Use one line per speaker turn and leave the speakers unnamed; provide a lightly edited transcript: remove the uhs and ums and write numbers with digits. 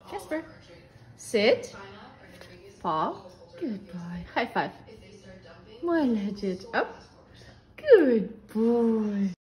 Casper. Sit. Paw. Good boy. High five. My legend. Up. Good boy.